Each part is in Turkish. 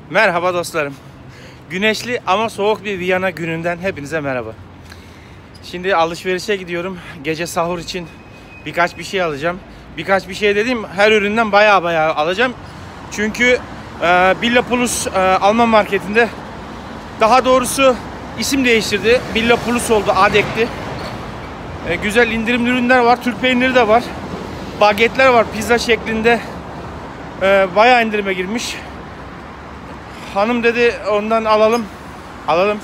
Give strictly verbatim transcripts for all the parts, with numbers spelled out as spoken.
Merhaba dostlarım. Güneşli ama soğuk bir Viyana gününden hepinize merhaba. Şimdi alışverişe gidiyorum. Gece sahur için birkaç bir şey alacağım. Birkaç bir şey dediğim her üründen bayağı bayağı alacağım. Çünkü e, Billa Plus e, Alman marketinde, daha doğrusu isim değiştirdi. Billa Plus oldu, Adek'ti. E, güzel indirimli ürünler var. Türk peyniri de var. Bagetler var pizza şeklinde. E, bayağı indirime girmiş. Hanım dedi ondan alalım. Alalım.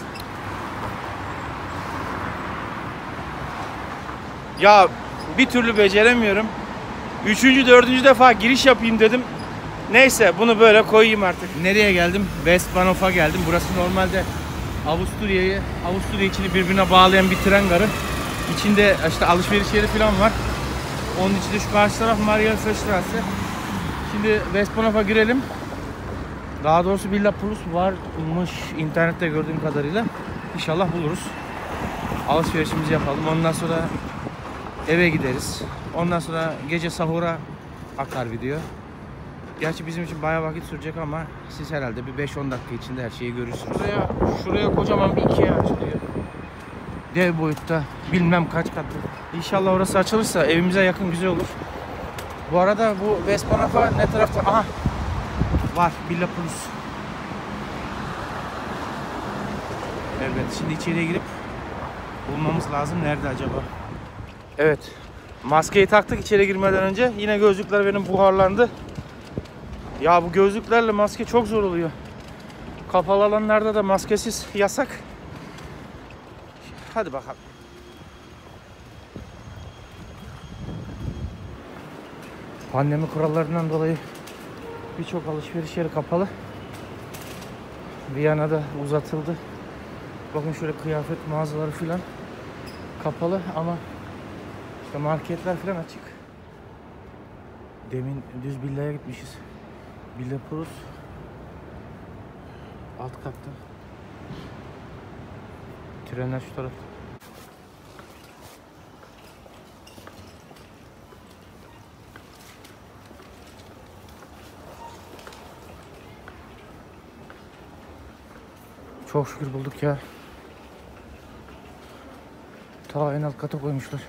Ya bir türlü beceremiyorum. Üçüncü, dördüncü defa giriş yapayım dedim. Neyse bunu böyle koyayım artık. Nereye geldim? Westbahnhof'a geldim. Burası normalde Avusturya'yı, Avusturya içini birbirine bağlayan bir tren garı. İçinde işte alışveriş yeri falan var. Onun içinde şu karşı taraf Marienstraße. Şimdi Westbahnhof'a girelim. Daha doğrusu Billa Plus varmış internette gördüğüm kadarıyla. İnşallah buluruz. Alışverişimizi yapalım. Ondan sonra eve gideriz. Ondan sonra gece sahura akar video. Gerçi bizim için bayağı vakit sürecek ama siz herhalde bir beş on dakika içinde her şeyi görürsünüz. Şuraya, şuraya kocaman bir Ikea açılıyor. Dev boyutta, bilmem kaç katlı. İnşallah orası açılırsa evimize yakın, güzel olur. Bu arada bu Westbahnhof'a ne tarafta? Aha! Var Billa Plus. Evet, şimdi içeriye girip bulmamız lazım. Nerede acaba? Evet. Maskeyi taktık içeri girmeden önce. Yine gözlükler benim buharlandı. Ya bu gözlüklerle maske çok zor oluyor. Kapalı alanlarda da maskesiz yasak. Hadi bakalım. Pandemi kurallarından dolayı birçok alışveriş yeri kapalı. Viyana'da uzatıldı. Bakın şöyle kıyafet mağazaları filan kapalı ama işte marketler filan açık. Demin düz Billa'ya gitmişiz. Billa Plus alt katta. Trenler şu tarafta. Çok şükür bulduk ya. Ta en alt kata koymuşlar.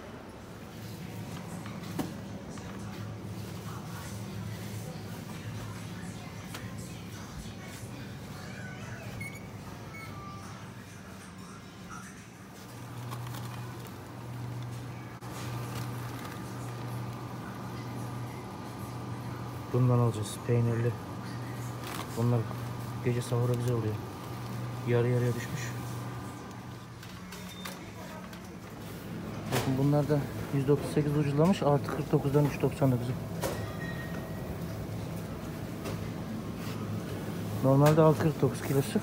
Bundan alacağız, peynirli. Bunlar gece sahura güzel oluyor. Yarı yarıya düşmüş. Bakın bunlar da yüzde otuz sekiz ucuzlamış. Artı kırk dokuzdan üç doksan dokuz. Normalde altı kırk dokuz kilosu.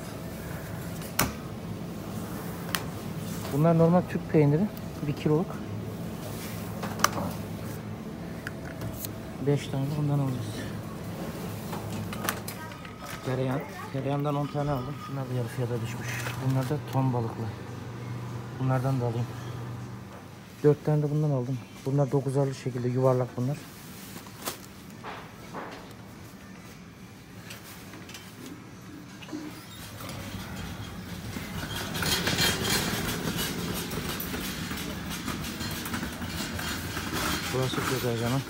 Bunlar normal Türk peyniri. bir kiloluk. beş tane bundan alacağız. Tereyağı. Tereyağından on tane aldım. Şunlar da yarı fiyata düşmüş. Bunlar da ton balıklı. Bunlardan da alayım. dört tane de bundan aldım. Bunlar dokuzarlı şekilde yuvarlak bunlar. Burası güzel canım.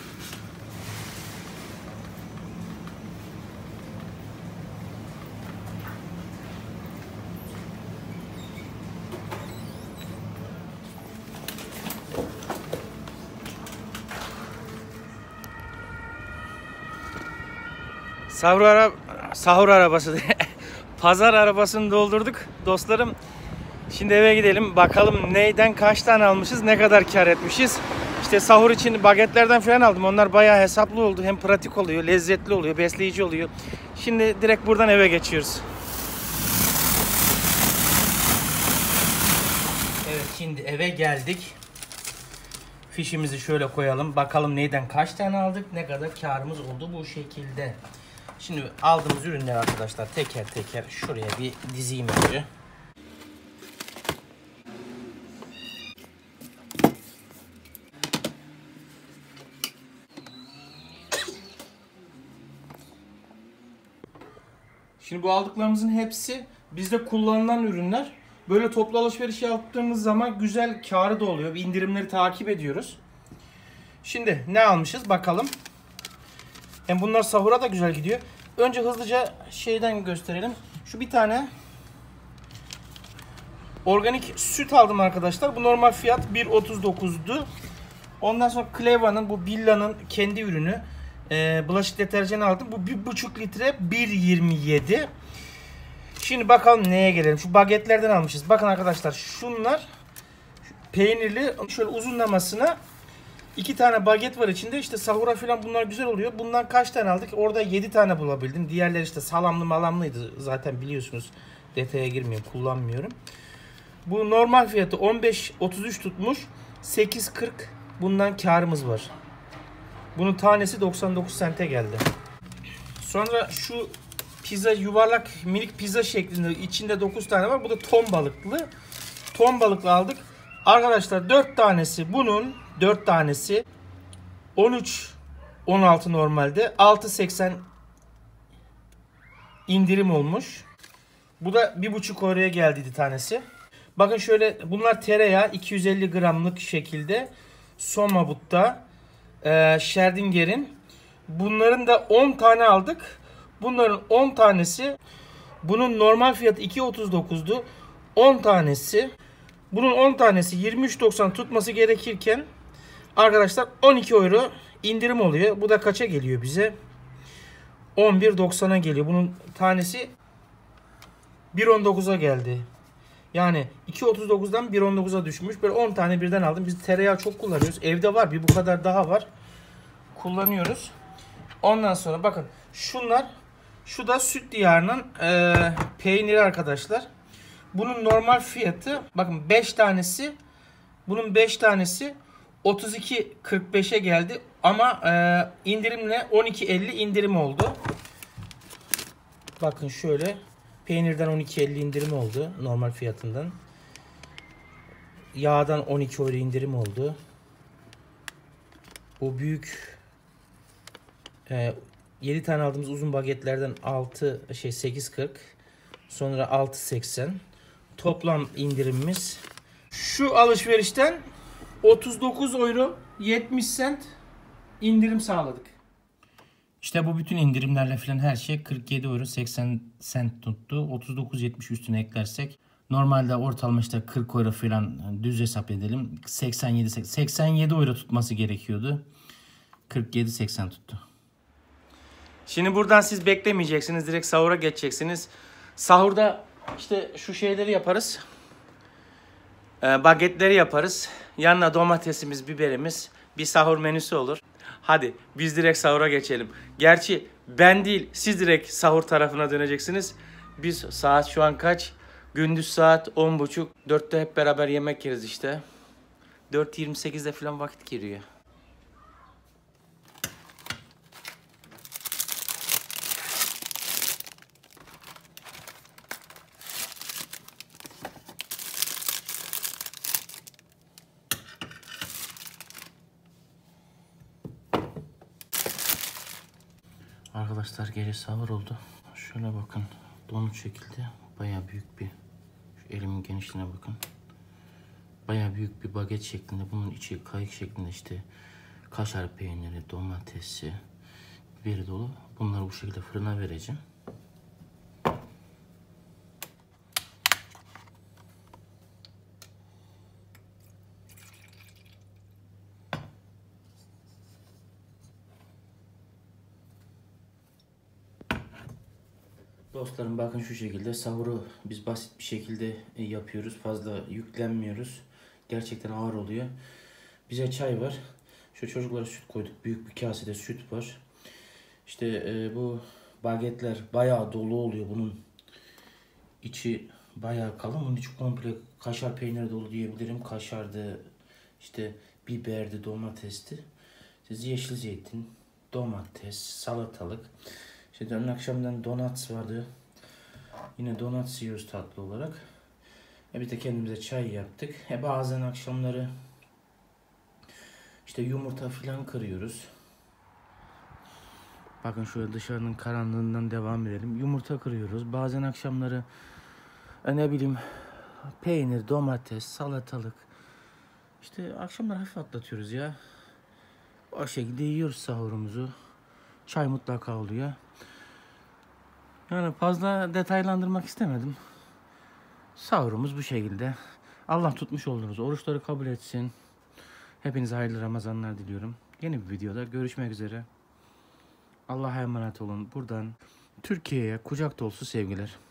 Sahur, ara sahur arabası pazar arabasını doldurduk dostlarım. Şimdi eve gidelim bakalım neyden kaç tane almışız, ne kadar kar etmişiz. İşte sahur için bagetlerden falan aldım. Onlar bayağı hesaplı oldu. Hem pratik oluyor, lezzetli oluyor, besleyici oluyor. Şimdi direkt buradan eve geçiyoruz. Evet, şimdi eve geldik. Fişimizi şöyle koyalım. Bakalım neyden kaç tane aldık, ne kadar karımız oldu bu şekilde. Şimdi aldığımız ürünler arkadaşlar teker teker şuraya bir dizeyim önce. Şimdi bu aldıklarımızın hepsi bizde kullanılan ürünler. Böyle toplu alışveriş yaptığımız zaman güzel karı da oluyor. İndirimleri takip ediyoruz. Şimdi ne almışız bakalım. Hem bunlar sahura da güzel gidiyor. Önce hızlıca şeyden gösterelim. Şu bir tane organik süt aldım arkadaşlar. Bu normal fiyat bir otuz dokuzdu. Ondan sonra Cleva'nın, bu Billa'nın kendi ürünü. Ee, bulaşık deterjanı aldım. Bu bir buçuk litre bir yirmi yedi. Şimdi bakalım neye gelelim. Şu bagetlerden almışız. Bakın arkadaşlar şunlar peynirli. Şöyle uzunlamasına iki tane baget var içinde. İşte sahura falan bunlar güzel oluyor. Bundan kaç tane aldık? Orada yedi tane bulabildim. Diğerleri işte salamlı malamlıydı. Zaten biliyorsunuz. Detaya girmiyorum. Kullanmıyorum. Bu normal fiyatı on beş otuz üç tutmuş. sekiz kırk bundan karımız var. Bunun tanesi doksan dokuz sente geldi. Sonra şu pizza, yuvarlak minik pizza şeklinde, içinde dokuz tane var. Bu da ton balıklı. Ton balıklı aldık. Arkadaşlar dört tanesi bunun, dört tanesi on üç on altı normalde, altı seksen indirim olmuş. Bu da bir buçuk euroya geldiydi tanesi. Bakın şöyle, bunlar tereyağı iki yüz elli gramlık şekilde. Somabut'ta e, Scherdinger'in. Bunların da on tane aldık. Bunların on tanesi, bunun normal fiyatı iki otuz dokuzdu. on tanesi, bunun on tanesi yirmi üç doksan tutması gerekirken arkadaşlar on iki euro indirim oluyor. Bu da kaça geliyor bize? on bir doksana geliyor. Bunun tanesi bir on dokuza geldi. Yani iki otuz dokuzdan bir on dokuza düşmüş. Böyle on tane birden aldım. Biz tereyağı çok kullanıyoruz. Evde var. Bir bu kadar daha var. Kullanıyoruz. Ondan sonra bakın şunlar, şu da süt diyarının e, peyniri arkadaşlar. Bunun normal fiyatı bakın beş tanesi, bunun beş tanesi otuz iki kırk beşe geldi ama e, indirimle on iki elli indirim oldu. Bakın şöyle, peynirden on iki elli indirim oldu normal fiyatından. Yağdan on iki euro indirim oldu. Bu büyük e, yedi tane aldığımız uzun bagetlerden altı şey sekiz kırk, sonra altı seksen toplam indirimimiz. Şu alışverişten otuz dokuz euro yetmiş sent indirim sağladık. İşte bu bütün indirimlerle falan her şey kırk yedi euro seksen sent tuttu. otuz dokuz yetmiş üstüne eklersek normalde ortalama işte kırk euro falan, düz hesap edelim. seksen yedi seksen yedi euro tutması gerekiyordu. kırk yedi seksen tuttu. Şimdi buradan siz beklemeyeceksiniz. Direkt sahura geçeceksiniz. Sahurda işte şu şeyleri yaparız. Ee, bagetleri yaparız. Yanına domatesimiz, biberimiz. Bir sahur menüsü olur. Hadi biz direkt sahura geçelim. Gerçi ben değil, siz direkt sahur tarafına döneceksiniz. Biz saat şu an kaç? Gündüz saat on buçuk. dörtte hep beraber yemek yeriz işte. dört yirmi sekizde falan vakit giriyor. Arkadaşlar gece sahur oldu. Şöyle bakın, donut şekilde bayağı büyük bir, şu elimin genişliğine bakın. Bayağı büyük bir baget şeklinde, bunun içi kayık şeklinde, işte kaşar peyniri, domatesi, biberi dolu. Bunları bu şekilde fırına vereceğim. Dostlarım bakın şu şekilde sahuru biz basit bir şekilde yapıyoruz. Fazla yüklenmiyoruz. Gerçekten ağır oluyor. Bize çay var. Şu çocuklara süt koyduk. Büyük bir kasede süt var. İşte e, bu bagetler bayağı dolu oluyor. Bunun içi bayağı kalın. Bunun içi komple kaşar peyniri dolu diyebilirim. Kaşardı, işte biberdi, domatesti. İşte yeşil zeytin, domates, salatalık. İşte dün akşamdan donuts vardı. Yine donuts yiyoruz tatlı olarak. E bir de kendimize çay yaptık. E bazen akşamları işte yumurta falan kırıyoruz. Bakın şöyle dışarının karanlığından devam edelim. Yumurta kırıyoruz. Bazen akşamları e, ne bileyim peynir, domates, salatalık. İşte akşamlar hafif atlatıyoruz ya. O şekilde yiyoruz sahurumuzu. Çay mutlaka oluyor. Yani fazla detaylandırmak istemedim. Sahurumuz bu şekilde. Allah tutmuş olduğunuz oruçları kabul etsin. Hepinize hayırlı Ramazanlar diliyorum. Yeni bir videoda görüşmek üzere. Allah'a emanet olun. Buradan Türkiye'ye kucak dolusu sevgiler.